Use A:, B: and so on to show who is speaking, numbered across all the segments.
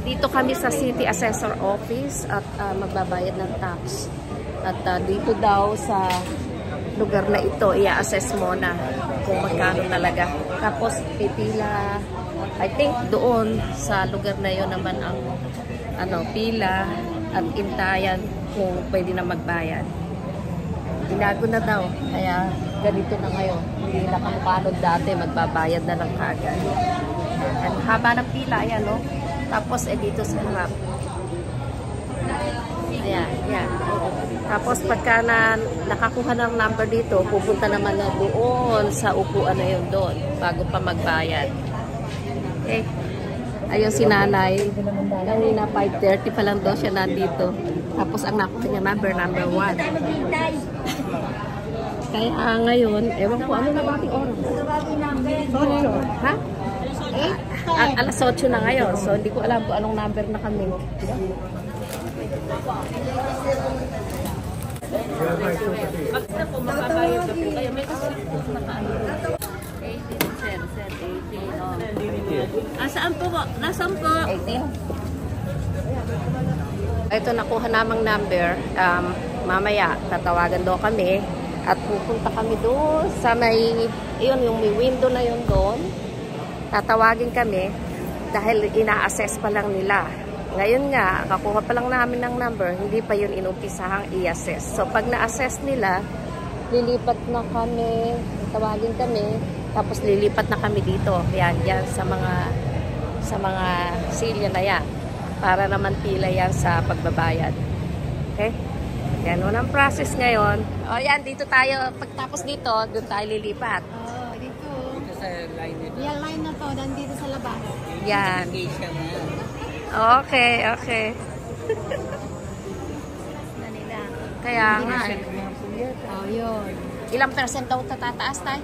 A: Dito kami sa City Assessor Office at magbabayad ng tax. At dito daw sa lugar na ito, i-assess mo na kung magkano talaga. Tapos pipila, I think doon sa lugar na yon naman ang pila at intayan kung pwede na magbayad. Binago na daw, kaya ganito na ngayon. Hindi na kamukha dati, magbabayad na lang kaagad. Ang haba ng pila, ayan, no? Tapos, dito sa harap. Ayan, ayan. Tapos, pagka nakakuha ng number dito, pupunta naman na doon sa upuan na yun doon, bago pa magbayad. Okay. Ayun si nanay. Kanina, 5:30 pa lang daw siya nandito. Tapos, ang nakuha niya number 1. Kaya ngayon, ewan ko, ano na ba ating oras? Ha? Alas 8 na ngayon. So, hindi ko alam kung anong number na kami. Basta po, makabayad na po kayo. May kasi po nakaano. 18, sir. 18. Saan po po? Nasaan po? 18. Ito, nakuha namang number. Mamaya, tatawagan daw kami. At pupunta kami doon sa may, yung may window na yun doon. Tatawagin kami dahil ina-assess pa lang nila. Ngayon nga, kakuha pa lang namin ng number, hindi pa yun inumpisahang i-assess. So, pag na-assess nila, lilipat na kami, tawagin kami, tapos lilipat na kami dito. Yan, sa mga silya na yan. Para naman pila yan sa pagbabayad. Okay? Yan, unang process ngayon. O yan, dito tayo. Pagtapos dito, doon tayo lilipat.
B: Dito sa line dito. Yan, line na to. Nandito sa labas.
A: Yan. Okay, okay. Kaya nga.
B: Yun.
A: Ilang percent daw tataas tayo?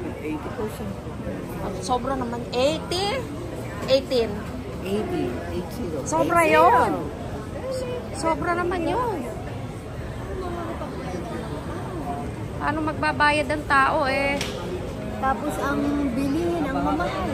B: 80%.
A: Sobra naman. 80? 18.
B: 80.
A: Sobra yun. Sobra naman yun. Paano magbabayad ang tao eh?
B: Tapos ang bilihin, ang mamahal.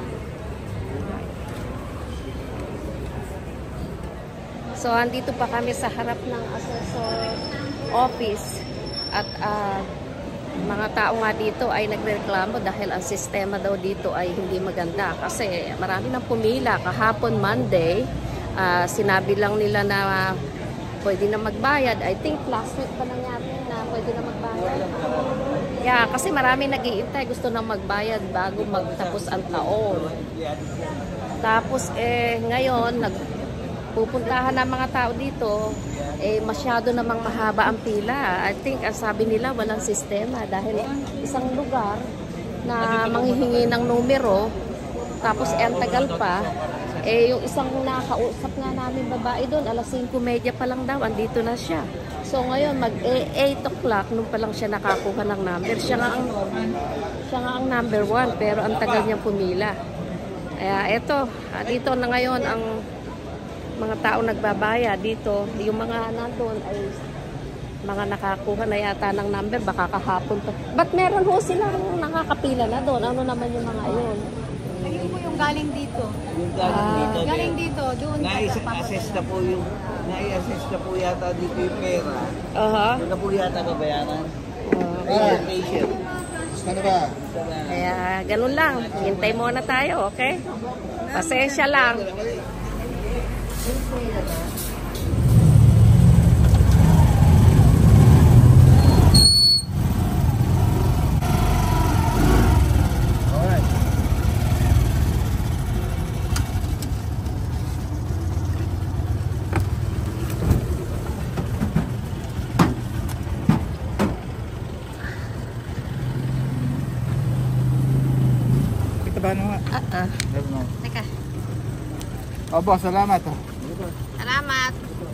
A: So, andito pa kami sa harap ng assessor office at mga tao nga dito ay nagreklamo dahil ang sistema daw dito ay hindi maganda kasi marami nang pumila. Kahapon Monday, sinabi lang nila na pwede na magbayad. I think last week pa nangyari na pwede na magbayad. Yeah, kasi marami nag-iintay, gusto na magbayad bago magtapos ang taon. Tapos ngayon pupuntahan ng mga tao dito, masyado namang mahaba ang pila. I think, ang sabi nila, walang sistema dahil isang lugar na manghihingi ng numero, tapos ang tagal pa, yung isang nakausap nga namin babae doon, alas 5:30 pa lang daw, andito na siya. So ngayon, mag-8 o'clock, nung pa lang siya nakakuha ng number. Siya nga ang number 1, pero ang tagal niyang pumila. Kaya eto, dito na ngayon ang mga tao nagbabaya dito. Yung mga nandun ay mga nakakuha na yata ng number, baka kahapon pa. Ba't meron ho silang nakakapila na doon? Ano naman yung mga yun?
B: Ayun po yung galing dito.
C: Yung galing dito.
B: Galing dito. Doon.
C: Na-assess na po yung na-assess na po yata dito yung pera. Doon na po yata babayaran. Patient.
D: Ano ba?
A: Kaya ganun lang. Hintay muna tayo, okay? Pasensya lang.
D: Ito ba naman?
A: Teka.
D: Opo, salamat.
A: Salamat.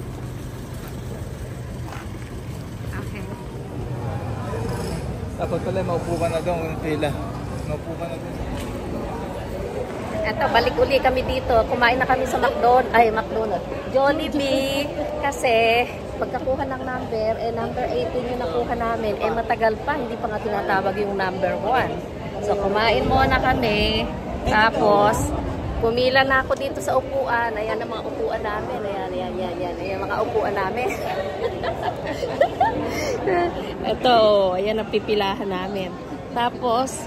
A: Okay.
C: Dapat pala maupo ka na doon ng pila. Maupo ka na doon.
A: Eto, balik uli kami dito. Kumain na kami sa McDonald's. Jollibee. Kasi, pagkakuha ng number, number 18 yung nakuha namin. Matagal pa, hindi pa nga tinatawag yung number 1. So, kumain muna kami. Tapos, Pumila na ako dito sa upuan. Ayan ang mga upuan namin. Ayan. Ayan mga upuan namin. Ito, ayan ang pipilahan namin. Tapos,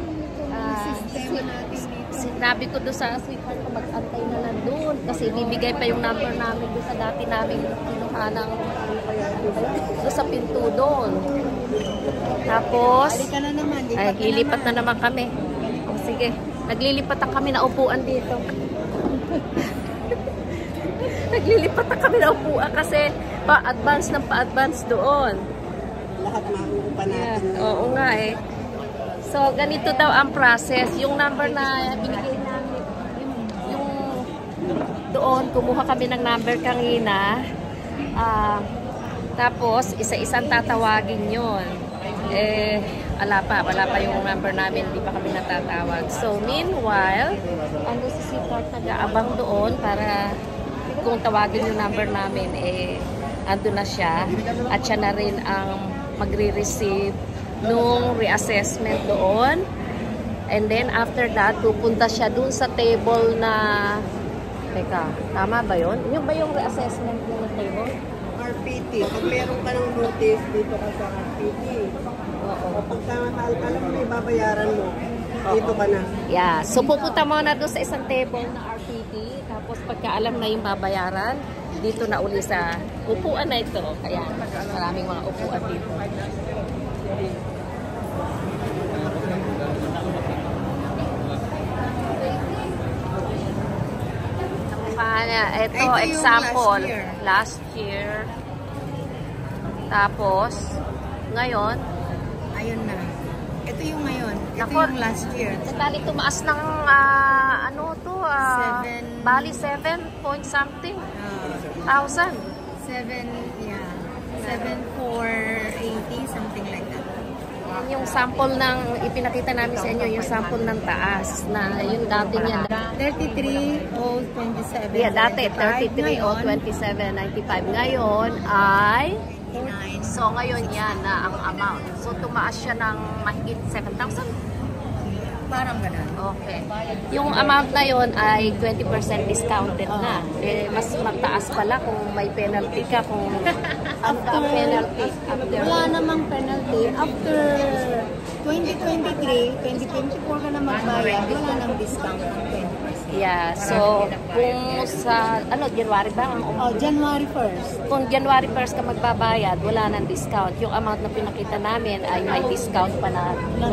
A: sinabi ko doon sa sweetheart ko mag-antay na nandun. Kasi bibigay pa yung number namin doon sa dati namin kinuha ng doon sa pinto doon. Tapos, ay, lilipat na naman kami. O, sige. Naglilipat na kami na upuan dito. Naglilipat na kami na upuan kasi pa-advance ng pa-advance doon.
B: Lahat makukupan natin.
A: Yeah, oo nga eh. So, ganito daw ang process. Yung number na binigay namin, yung doon, kumuha kami ng number kanina. Tapos, isa-isang tatawagin yun. Wala pa yung number namin, hindi pa kami natatawag. So, meanwhile, ando si Sweetheart nag-aabang doon para kung tawagin yung number namin, ando na siya. At siya na rin ang magre-receive nung reassessment doon. And then, after that, pupunta siya doon sa table na... Teka, tama ba yun? Yung ba yung reassessment ng table?
B: RPT. Pag meron ka ng notice, dito ka sa RPT.
A: Oo.
B: Alam mo, may babayaran mo. Dito ka na.
A: Yeah. So, pupunta muna doon sa isang table na RPT. Tapos, pagka alam na yung babayaran, dito na uli sa upuan na ito. Kaya, maraming mga upuan dito. Ito example. Last year. Tapos, ngayon,
B: Ayun na. Ito yung ngayon. Ito
A: Nako,
B: yung last year.
A: Bali tumaas ng bali 7 point something thousand.
B: 7,480, something like that.
A: Yung sample ng ipinakita namin sa inyo, yung sample ng taas na yung dati niya
B: 33,027.
A: yeah, dati 33,027.95. Ngayon ay so ngayon yan na ang amount. So tumaas siya ng mahigit 7,000.
B: Parang ganun.
A: Okay. Yung amount na yon ay 20% discounted na. Mas mataas pala kung may penalty ka kung after penalty.
B: Wala namang penalty. After 2023, 2024 ka na magbayad, wala nang discount ng 20%.
A: Yeah. So kung sa January ba ang
B: January 1st.
A: kung January 1st ka magbabayad, wala nang discount. Yung amount na pinakita namin ay may discount pa na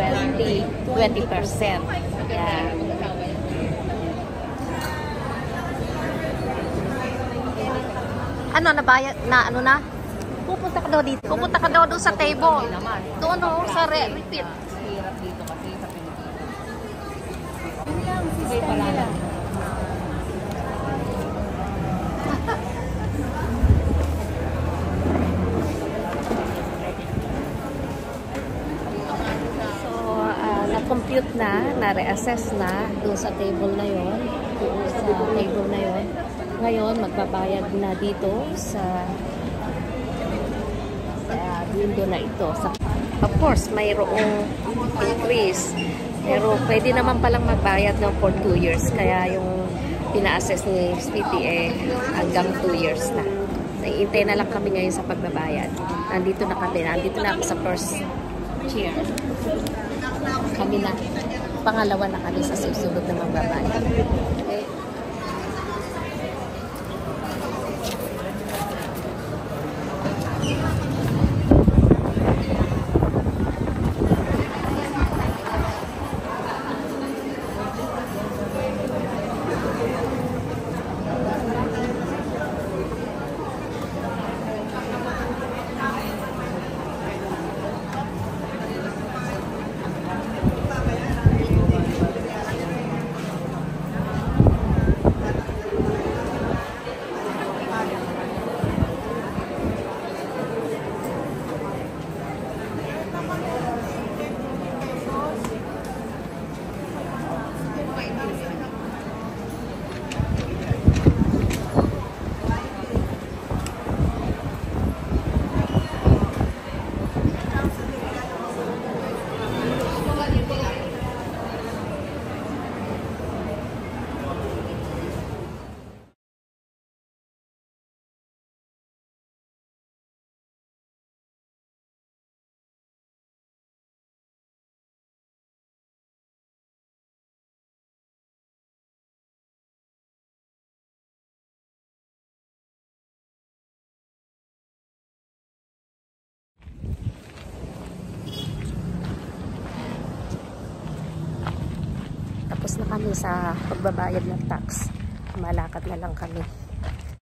A: 20%. Yeah. Nabayad na na? Pupunta ka daw dito. Pupunta ka daw doon sa table. Doon sa repeat.
C: Hirap dito kasi sa Pilipinas.
A: Na-compute na-reassess na doon sa table na yon, Ngayon, magbabayad na dito sa window na ito. Of course, mayroong increase. Pero pwede naman palang magbayad for 2 years. Kaya yung pina-assess ni PTA hanggang 2 years na. Naiintay na lang kami ngayon sa pagbabayad. Nandito na ako sa first chair. Kami na. Pangalawa na kami sa susunod na magbabayad. Okay. Tapos na kami sa pagbabayad ng tax. Malakad na lang kami.